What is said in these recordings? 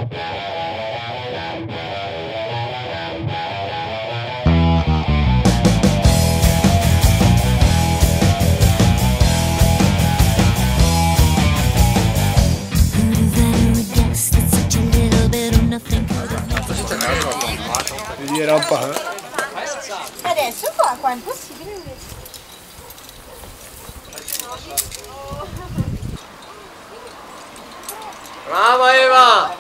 Adesso qua è impossibile invece. Brava Eva!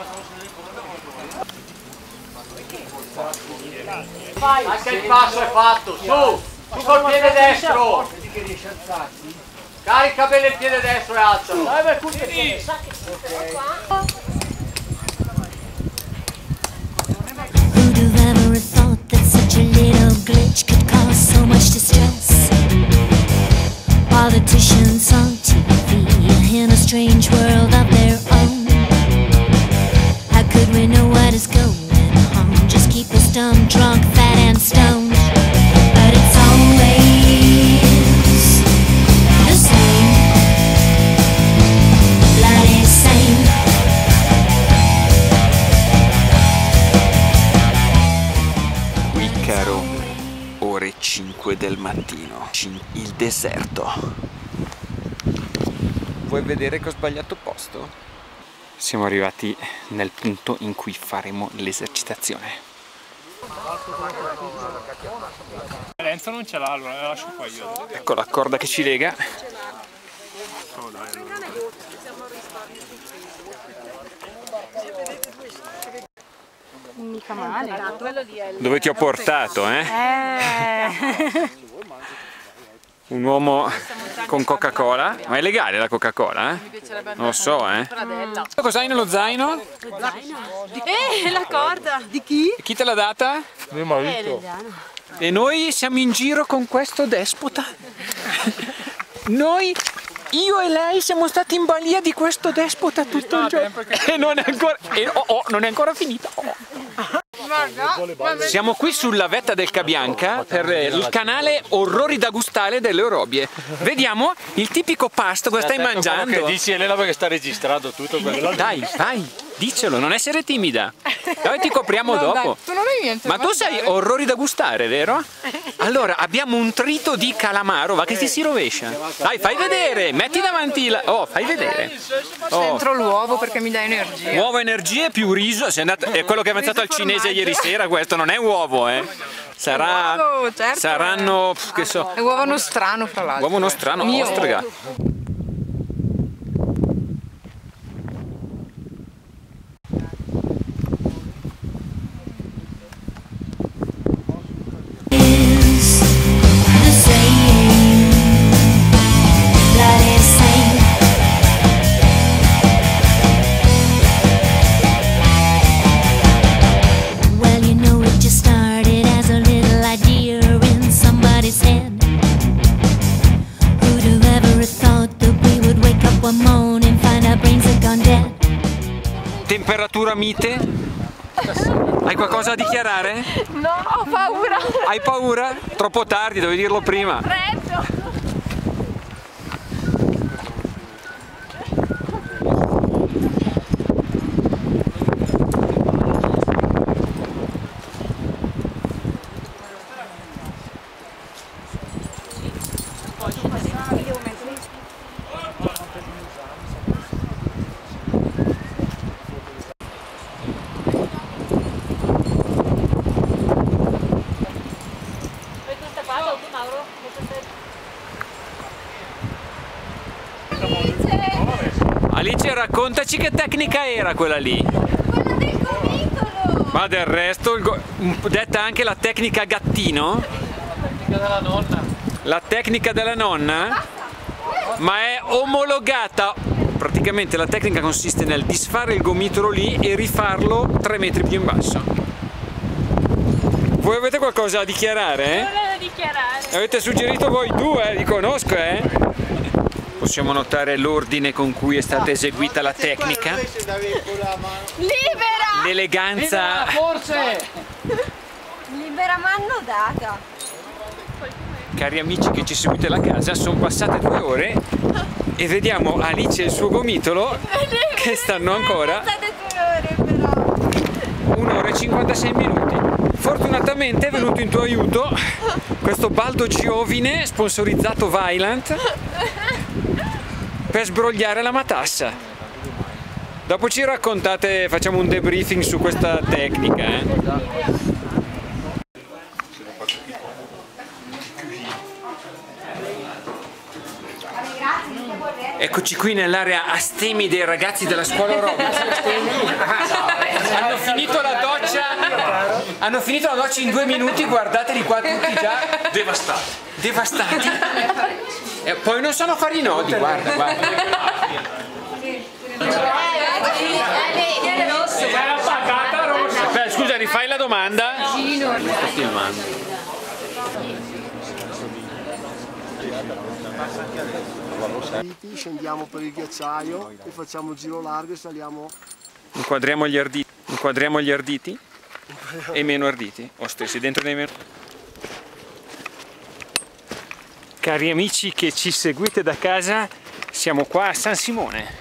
Anche il passo è fatto, su col piede destro! Carica bene il piede destro e alzalo! Politicians on TV in a strange world of their own. How could we know what is going on? Just keep us dumb, drunk, fat and stoned. But it's always the same, bloody same. Qui caro, ore 5 del mattino, il deserto. Vuoi vedere che ho sbagliato posto? Siamo arrivati nel punto in cui faremo l'esercitazione. Lenzo non ce l'ha, allora la lascio qua io. Ecco la corda che ci lega. Mica male. Dove ti ho portato, eh? Un uomo con Coca-Cola. Ma è legale la Coca-Cola, eh? Non lo so, eh? Cos'hai nello zaino? La corda. Di chi? Chi te l'ha data? Mio marito. E noi siamo in giro con questo despota. Noi, io e lei siamo stati in balia di questo despota tutto il giorno. E non è ancora, non è ancora finita. Siamo qui sulla vetta del Cabianca per il canale Orrori da gustare delle Orobie. Vediamo il tipico pasto, cosa stai mangiando? Che dici Elena perché sta registrando tutto quello. Dai, vai, dicelo, non essere timida. Dai, ti copriamo dopo. Tu non hai niente. Ma tu sai Orrori da gustare, vero? Allora, abbiamo un trito di calamaro, va che ti si rovescia. Dai, fai vedere, metti davanti la... Oh, fai vedere. Dentro l'uovo perché mi dà energia. Uovo, energie più riso. Sei andato... È quello che è avanzato al cinese ieri sera, questo non è uovo, eh. Sarà... Uovo, certo. Saranno... che so... È uovo nostrano, fra l'altro. Uovo nostrano, ostrega. Temperatura mite? Hai qualcosa da dichiarare? No, ho paura. Hai paura? Troppo tardi, dovevi dirlo prima. Freddo. Alice, raccontaci che tecnica era quella lì. Quella del gomitolo. Ma del resto, detta anche la tecnica gattino? La tecnica della nonna. La tecnica della nonna? Ma è omologata. Praticamente la tecnica consiste nel disfare il gomitolo lì e rifarlo 3 metri più in basso. Voi avete qualcosa da dichiarare? Non è da dichiarare. Avete suggerito voi due, li conosco, eh? Possiamo notare l'ordine con cui è stata eseguita la tecnica. Libera! L'eleganza. Forse! Libera m'hanno data. Cari amici che ci seguite da casa, sono passate 2 ore e vediamo Alice e il suo gomitolo che stanno ancora. Sono passate 2 ore però. 56 minuti. Fortunatamente è venuto in tuo aiuto questo baldo giovine sponsorizzato Vaillant per sbrogliare la matassa. Dopo ci raccontate, facciamo un debriefing su questa tecnica. Eccoci qui nell'area Astemi dei ragazzi della scuola aerobica. Hanno finito la doccia in 2 minuti, guardateli qua tutti già devastati. E poi non sanno fare i nodi, guarda. Beh, scusa, rifai la domanda? Sto filmando. Scendiamo per il ghiacciaio e facciamo il giro largo e saliamo. Inquadriamo gli arditi e i meno arditi, o stessi dentro dei meno. Cari amici che ci seguite da casa, siamo qua a San Simone.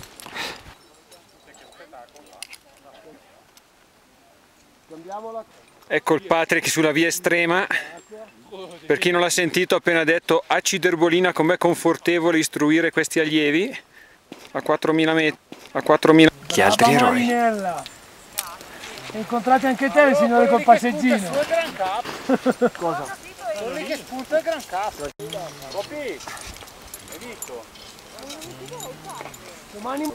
Ecco il Patrick sulla via estrema. Per chi non l'ha sentito, ho appena detto a Ciderbolina com'è confortevole istruire questi allievi a 4.000 metri. Chi altri eroi? Incontrate anche te il signore col passeggino. Cosa? Quelli che spunta il gran cazzo. Copi, hai visto? Domani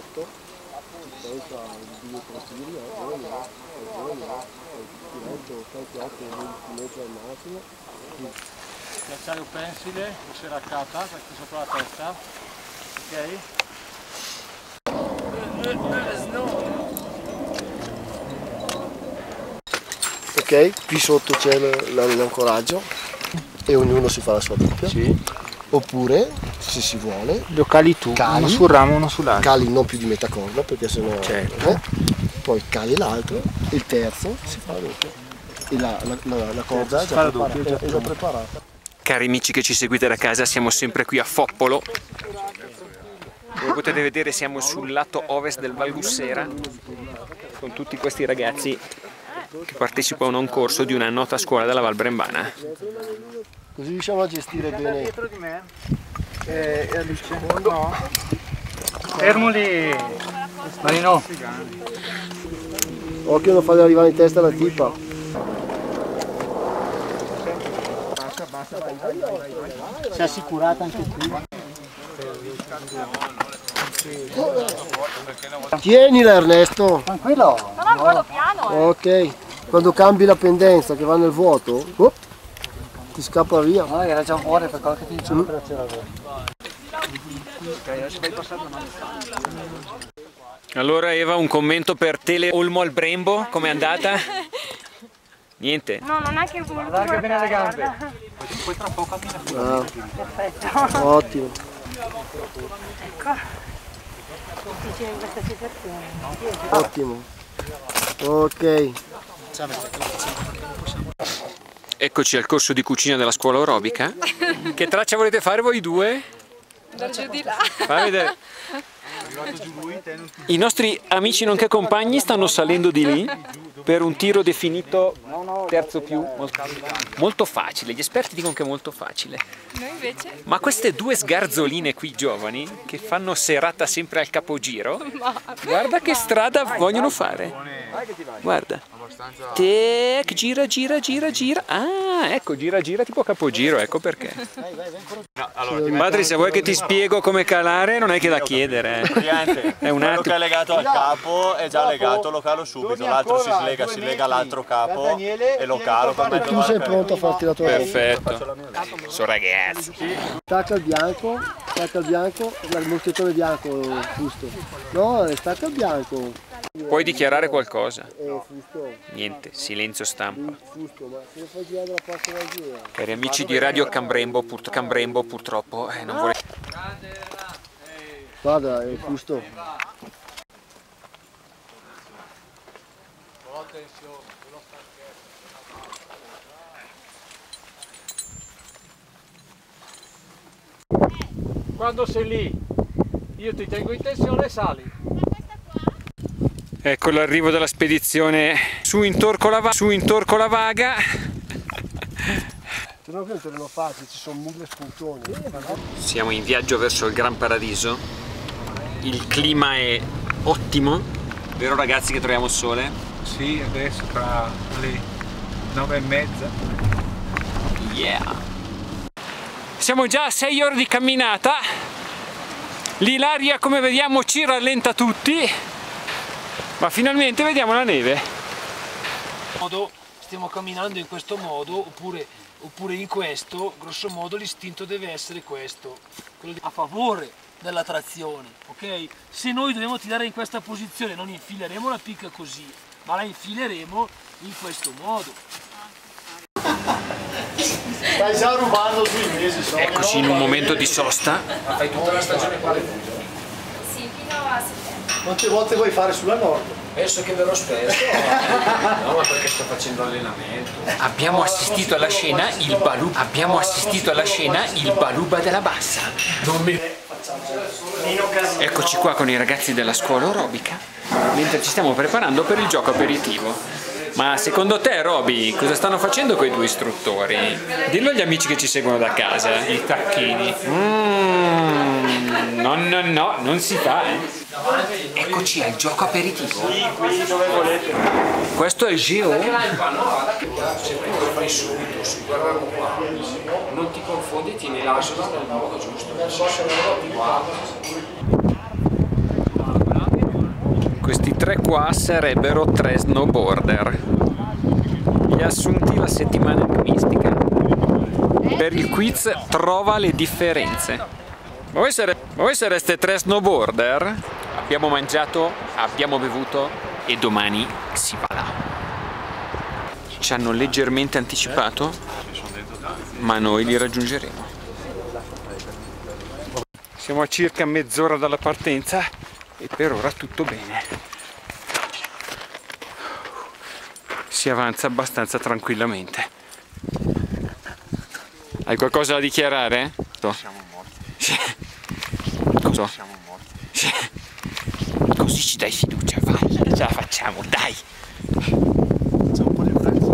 Ghiacciaio pensile, si raccata, qui sopra la testa, ok? Ok, qui sotto c'è l'ancoraggio e ognuno si fa la sua doppia. Sì. Oppure, se si vuole, Lo cali tu, uno sul ramo, uno sull'altro. cali non più di metà corda perché sennò. Certo. Poi cali l'altro, il terzo si fa la doppia. E la corda è già preparata. Cari amici che ci seguite da casa, siamo sempre qui a Foppolo. Come potete vedere siamo sul lato ovest del Val Gussera con tutti questi ragazzi che partecipano a un corso di una nota scuola della Val Brembana. Così riusciamo a gestire bene. Dietro di me? Alice? No. Fermo lì. Marino. Occhio a non fargli arrivare in testa la tipa. Si è assicurata anche qui. Tienila Ernesto. Tranquillo. No, vado piano. Ok. Quando cambi la pendenza che va nel vuoto, ti scappa via. No, era già fuori per qualche ti dicevo che c'era. Allora Eva, un commento per Tele Olmo al Brembo, com'è andata? Niente. No, non è che voluto Guarda che bene le gambe. guarda. Poi tra poco cammina fuori. Ah, Perfetto. ottimo. Ecco. Difficile in questa situazione. Ottimo. Ok. Eccoci al corso di cucina della scuola aerobica. Che traccia volete fare voi due? Da giù di là. Fammi vedere. I nostri amici nonché compagni stanno salendo di lì per un tiro definito terzo più, molto facile. Gli esperti dicono che è molto facile. Noi invece? Ma queste due sgarzoline qui giovani che fanno serata sempre al capogiro, guarda che strada vogliono fare. Guarda. Tec, gira, gira, gira, gira. Ah, ecco, gira, gira tipo capogiro, ecco perché. Padre, se vuoi che ti spiego come calare, non è che da chiedere. È un Quello attimo. che è legato al capo è già legato, lo calo subito, l'altro si lega all'altro capo e lo calo. Tu sei pronto a farti la tua Perfetto. Sono ragazzi. Stacca il bianco, il moschetone bianco, giusto. No, stacca il bianco. Puoi dichiarare qualcosa? Fusto, Niente, silenzio stampa. fusto, ma se lo fai girare dalla parte della gira. Cari amici di Radio Cambrembo, purtroppo non vuole... Guarda, è fusto. Quando sei lì, io ti tengo in tensione e sali. Ecco l'arrivo della spedizione su in Torco la Vaga. Se no che te lo faccio, ci sono mille spuntoni. Siamo in viaggio verso il Gran Paradiso. Il clima è ottimo, vero ragazzi che troviamo il sole? Sì, adesso tra le 9:30. Yeah! Siamo già a 6 ore di camminata. L'Ilaria, come vediamo, ci rallenta tutti. Ma finalmente vediamo la neve. Stiamo camminando in questo modo oppure in questo, grosso modo l'istinto deve essere questo, quello a favore della trazione, ok? Se noi dobbiamo tirare in questa posizione non infileremo la picca così, ma la infileremo in questo modo. Stai già rubando 6 mesi. Eccoci in un momento di sosta. Fai tutta la stagione qua le Puglia? Sì, fino a settembre. Quante volte vuoi fare sulla nord? Penso che verrò spesso. No, ma perché sto facendo allenamento. Abbiamo assistito alla scena il Baluba della Bassa. Eccoci qua con i ragazzi della scuola aerobica, mentre ci stiamo preparando per il gioco aperitivo. Ma secondo te, Roby, cosa stanno facendo quei due istruttori? Dillo agli amici che ci seguono da casa. I tacchini. No, non si fa, Eccoci al gioco aperitivo. Questo è il Geo. Se tu lo fai subito, guardando qua, non ti confondi, tieni l'asso nel modo giusto. Questi 3 qua sarebbero 3 snowboarder. Li ha assunti la settimana mistica. Per il quiz trova le differenze. Voi sareste 3 snowboarder? Abbiamo mangiato, abbiamo bevuto e domani si va là. Ci hanno leggermente anticipato, ma noi li raggiungeremo. Siamo a circa mezz'ora dalla partenza e per ora tutto bene. Si avanza abbastanza tranquillamente. Hai qualcosa da dichiarare? Siamo morti. Cosa? Siamo morti. Così ci dai fiducia, vai, ce la facciamo, dai! C'è un po' di prezzo.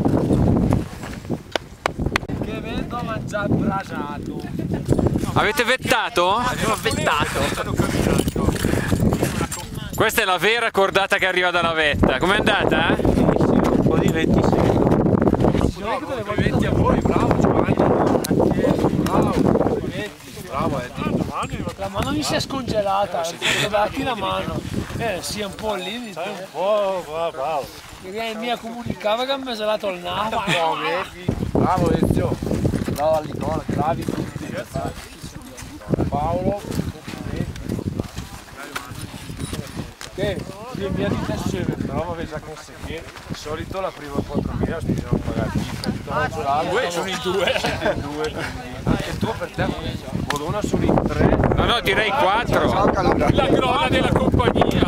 Che vendo mangiare brasato. Avete vettato? Abbiamo vettato. Questa è la vera cordata che arriva dalla vetta. Com'è andata? Un po' di venti sì. Complimenti a voi, bravo Giovanni. Bravo, complimenti. Bravo La mano mi si è scongelata, devo darti la mano. Sì, un po' al limite. Un po', bravo. Perché mi comunicava che mi è salato il naso. Bravo Ezio. Bravo Nicola, bravi tutti. Paolo, che sì, mia di te però avevi già conseguito. Di solito la prima 4.000 bisogna pagare 2, sono in 2. Anche tu per te, Bologna sono in 3. No, direi 4. La crona della compagnia.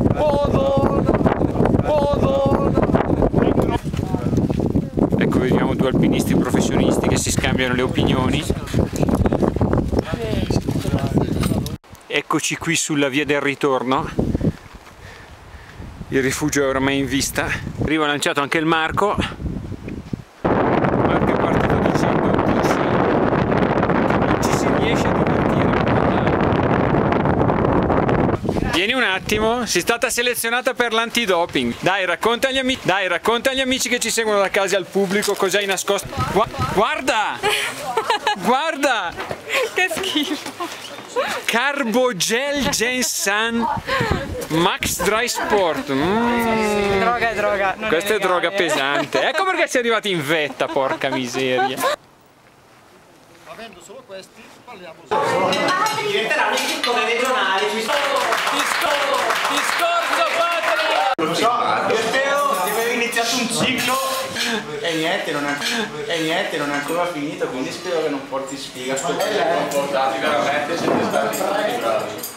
Ecco, vediamo 2 alpinisti professionisti che si scambiano le opinioni. Eccoci qui sulla via del ritorno. Il rifugio è ormai in vista. Arriva lanciato anche il Marco. Marco è partito dicendo che non ci si riesce a divertire. Vieni un attimo, sei stata selezionata per l'antidoping. Dai, racconta agli amici che ci seguono da casa e al pubblico cosa hai nascosto. Guarda! Guarda! Che schifo. Carbogel Gensan Max Dry Sport. Droga è droga. Questa è droga pesante. Ecco perché sei arrivati in vetta, porca miseria. Avendo solo questi, parliamo Diventeranno i piccoli regionali. Discorso patria! Lo so, io spero di aver iniziato un ciclo e niente, non è ancora finito, quindi spero che non porti sfiga. Portati veramente, siete stati bravi.